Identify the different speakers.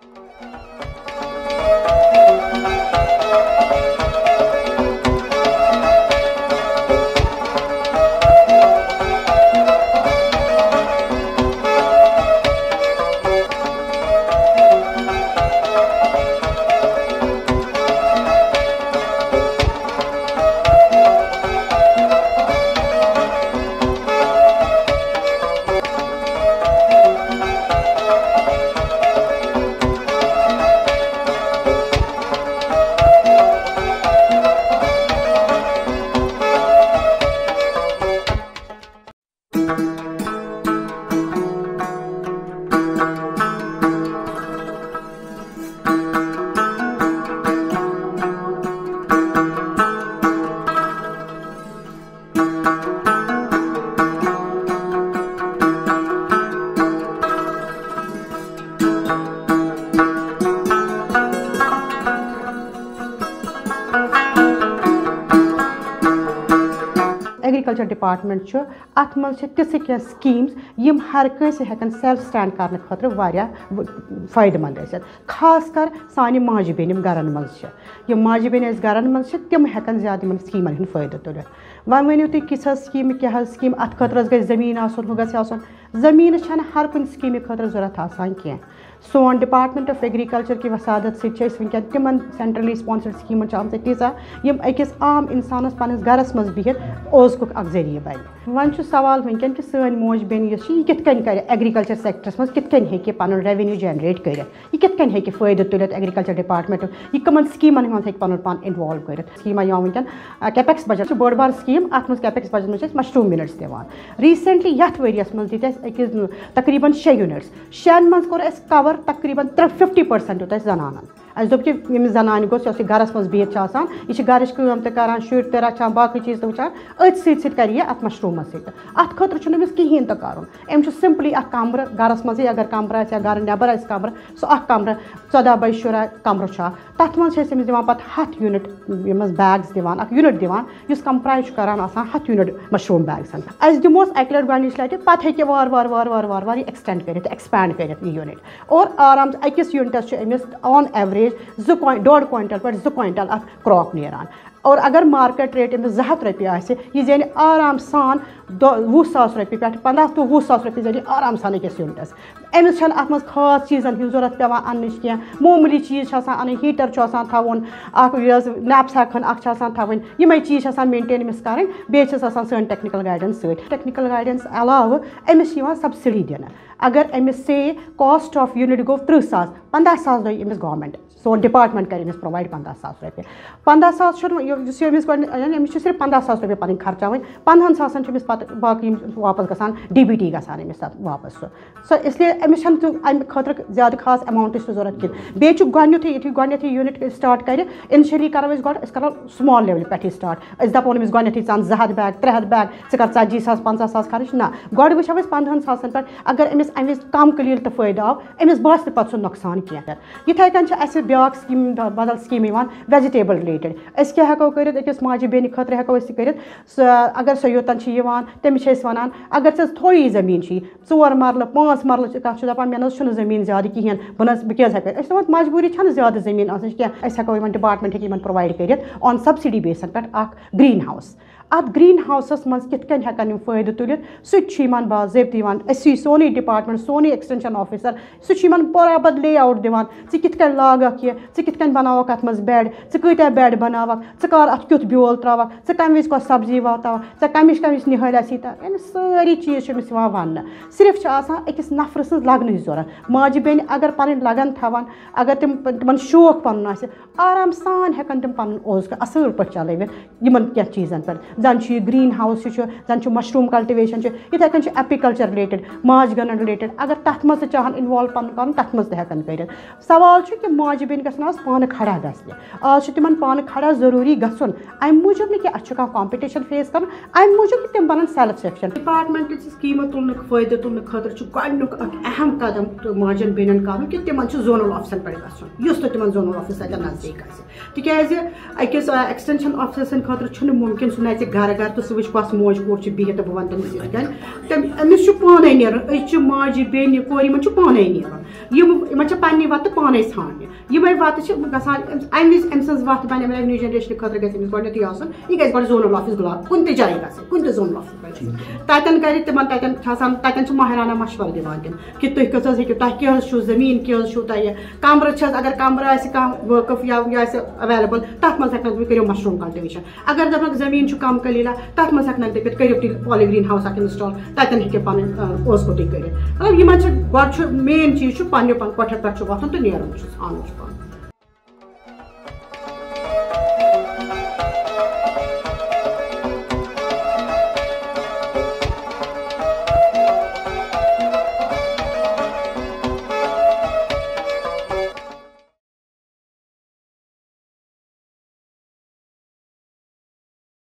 Speaker 1: agriculture department अत मज ति स्कीम्स यम हर कंसे हेकन सेल्फ स्टैंड करने खतर फायदेमंद खास कर सान माजि बेन गरन मज माजि बेन गरन मज तम हेकन ज्यादा इन स्कीमन हूँ फायदे तुलित वन वनो तुम किस स्कीम क्या स्कीम अत खतर गई जमीन आसन जमीन हर कुछ स्कीम खतर जरूरत आसान कह सोन डिपार्टमेंट ऑफ एग्रीकल्चर की वसादत सैन तिमन सेंट्रली स्पॉन्सर्ड स्कीम तीजा यम अकिस आम इंसानस पन्निस गरस मज बिहित ओज़ुक अख जरिए बन वन सवाल वनकन कि सन मोज बेन यह कित कर एग्रीकल्चर सेक्टरस मज कित हे पन रेवेन्यू जनरेट कर यह कित हे फायदे तुलित एग्रीकल्चर डिपार्टमेंट यह कमन स्कीमन मज पन पान इन्वॉल्व कर स्कीम वनकन कैपेक्स बजट बड़ बार स्कीम अत मज कैपेक्स बजट मज मशरूम यूनिट्स दिवान रिसेंटली यथ वरियस मज दिस तकरीबन 6 यूनिट्स 6 मज कोर कवर तकरीबन 50% दित जनान अस दोप कि जनान गोस गरस मज बिहित यह गरच कम तरान शुर तो रचान बाकी चीज तो वुचान अथ कर यह अत मशरूम अत खतर कहें तो कर अम सिंपली कमर गरस मज अगर कमर आ गर नबर कमर सह कमर 14 by 14 कमर तथ मज दिवान पत 100 यूनिट बैग्स दिवान यूनिट दिवान इस कंप्राइज करान 100 यूनिट मशरूम बैग्स अस दिमोस अक लट गच लटि पत हे वार वार वार वार वार वार एक्सटेंड कर एक्सपैंड कर यूनिट और आराम अकिस यूनिटस अमिस ऑन एवरेज 2.5 क्विंटल पे 2 क्विंटल अत क्रॉप नेरान और अगर मार्केट रेट अमिस 200 रुपये यह जान आराम सान 20,000 रुपये पे 15 to 20,000 रुपये जान आराम सान अकिस यूनिटस अमिस अत मज खास चीज़न हूँ जरूरत पे अन्न कह मामूली चीज़ अन हीटर थवन नैपसैक थवन यमे चीज़ मेंटेन अमिस कर सन टेक्निकल गाइडेंस टेक्निकल गाइडेंस अलाव अमिस सब्सिडी दिन अगर अमिस से कॉस्ट ऑफ यूनिट गो 30,000 15,000 दी अमिस गवर्नमेंट सोन डिपार्टमेंट कर अमिस प्रोवाइड 15,000 रुपये 15,000 अमिस सिर्फ 15,000 रुपये पन खर्चा 15,000 अमिस पत् बाकी वापस गसान DBT गसान अमिस वापस सो इसलिए अमिस अमि खतर ज़्यादा खास अमाउंट जरूरत कह बेयुथ यूनिट स्टार्ट कर इनिशियली करो करो स्मॉल लेवल पे स्टार्ट दपो अमिस गो 200 बैग 300 बैग कर 40,000 50,000 खर्च ना गो वो 15,000 पे अगर अमिस अमिस कम कलील तो फायदा आव अमिस बास सह नुकसान कह इथे कन ब्याक स्कीम बदल स्कीम वेजिटेबल रिलेटेड अस क्या हेको कर अकिस माजि बेन खतर हेको कर अगर सो योतन तमिस वन अगर ऐ थोड़ी जमीन 4 मरल 5 मरल कत दपान मे जमीन ज्यादा कहें बह क्या हेक मजबूरी ज्यादा जमीन कह हेको डिपार्टमेंट हे प्रोवाइड कर ऑन सब्सिडी बेसन पे ग्रीन हाउस अत ग्रीन हाउसस मज कित हेकन फायदे तुलित सह बाज़ाब्त सोनी डिपार्टमेंट सोनी एक्सटेंशन ऑफिसर सह बराबर ले आउट दिवान कित लागक यह कित बनावक अत मज बेड कत्या बेड बनावक कर अत क्युत ब्योल त्रावक कम विज कस सब्जी वातावक कमिश निहल यानी सारी चीज़ वन सिर्फ अकिस नफर सज लगन जरूरत माजि बेन अगर पन लगन थवान अगर तिमन शौक पन आराम सान हेकन तिम पन ओज़ असल पे चलवित इन क्या चीज़न पे जन ग्रीन हाउस जन मशरूम कल्टिवेशन इथे कन एपीकल्चर रिलेटेड माज गन रिलेटेड अगर तथ मज चाहन इन्वॉल्व पन कर तथ मज हेकन कर सवाल कि माजि बेन गन आज पान खड़ा गि आज तिमन पान खड़ा जरूरी गन अम मूजूब कि अच्छा कॉम्पिटिशन फेस कर अम मूजूब कि तिम बन सेल्फ सफिशिएंट डिपार्टमेंट स्कीम तुलने फायदे तुलने खतर गोक अहम कदम माजन बेन कर कि तिमन जोनल ऑफिसर पे गस तिमन जोनल ऑफिस नजदीक तिज अकिस एक्सटेंशन ऑफिसर खतर मुमकिन सह नच घर घर तो सह वुच कस मोज कोर बिहित बह वन तमिस अमिस पाने माजि बेनि कोर यमन पाने नीवान पन्ने वत पाने ठाने यमे वत गसान अमि विज अम सज वत बने न्यू जनरेशन खतर गमिस गोडनेथ यह गई गो जोनल ऑफिस गुलाब कुन जाए कुन जोनल ऑफिस तन कर तन माहराना मशवर दिवान तम कि तुम कस हे तुम क्या जमीन क्या कमर अगर कमर वकफ या अवेलेबल तथ मज हेन करो मशरूम कल्टिवेशन अगर दपक जमीन कम कलीला तथ मज हेन दपित करो तुम पॉली ग्रीन हाउस इंस्टॉल तन हे पे ओस कर मतलब इन मेन चीज पे कोठे पे वोथन तो नीरन आन